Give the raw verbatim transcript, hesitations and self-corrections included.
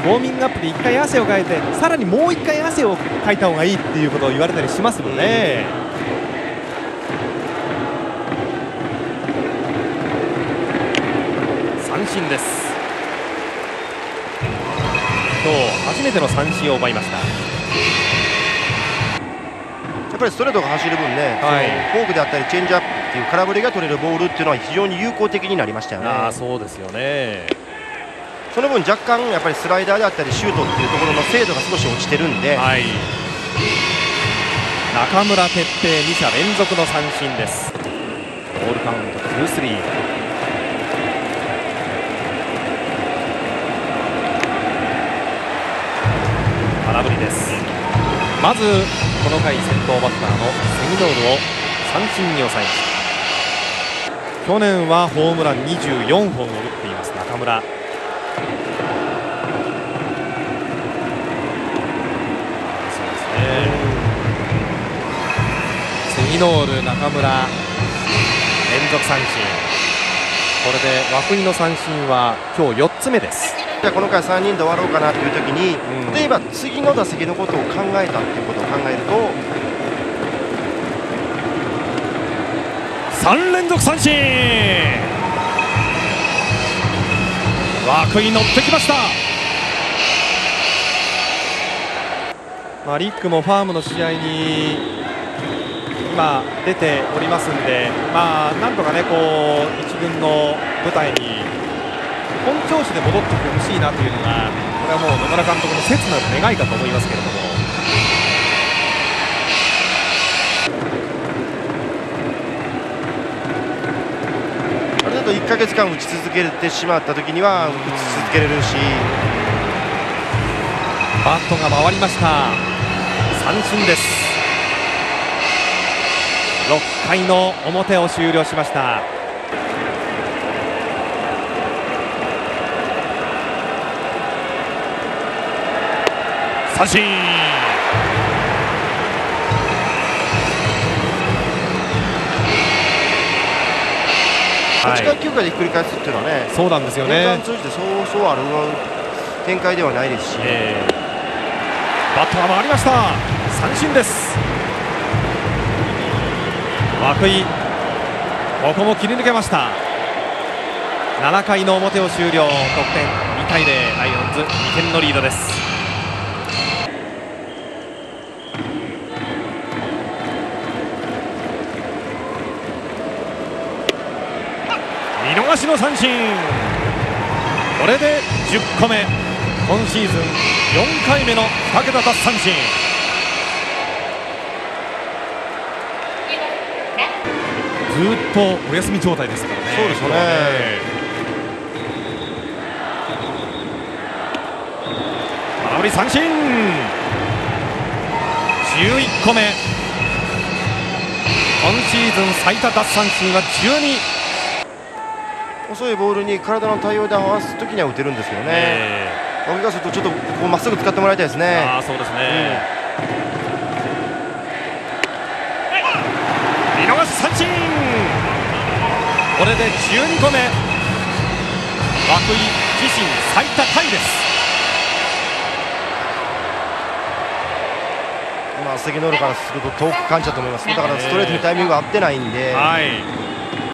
ウォーミングアップでいっかい汗をかいて、さらにもういっかい汗をかいた方がいいっていうことを言われたりしますもんね。三振です。今日初めての三振を奪いました。 やっぱりストレートが走る分ね、はい、フォークであったりチェンジアップっていう空振りが取れるボールっていうのは非常に有効的になりましたよね。 あ、そうですよね。 その分若干やっぱりスライダーであったりシュートっていうところの精度が少し落ちてるんで、はい、 中村哲平に者連続の三振です。ボールカウントツースリー。空振りです。まずこの回先頭バッターのセミノールを三振に抑えました。去年はホームランにじゅうよんほんを打っています中村。そうですね、セミノール、中村連続三振。これで涌井の三振は今日よっつめです。 じゃあこの回さんにんで終わろうかなという時に、うん、例えば次の打席のことを考えたっていうことを考えるとさん連続三振。涌井乗ってきました。まあ、リックもファームの試合に今出ておりますんで、まあ、なんとかねこう一軍の舞台に本調子で戻ってきてほしいなというのが、これはもう野村監督の切なる願いかと思いますけれども。 ある程度いっかげつかん打ち続けてしまった時には打ち続けれるし、 バットが回りました。三振です。ろっかいの表を終了しました。三振。 はちかいきゅうかいでひっくり返すっていうのはね、 そうなんですよね。 年間通じてそうそうある展開ではないですし、えー、バットが回りました。三振です。涌井、ここも切り抜けました。ななかいの表を終了。得点にたいゼロ、ライオンズにてんのリードです。見逃しの三振。これでじゅっこめ。今シーズンよんかいめのにけた奪三振。ずっとお休み状態ですからね。 そうですね。 空振り三振。じゅういっこめ。今シーズン最多奪三振はじゅうに。 遅いボールに体の対応で合わすときには打てるんですよね。僕からするとちょっとこうまっすぐ使ってもらいたいですね。 あ、そうですね、うん、見逃し三振。これでじゅうにこめ。涌井自身最多タイです。 まあ、関ノールからすると遠く感じたと思います。だからストレートにタイミングが合ってないんで、はい、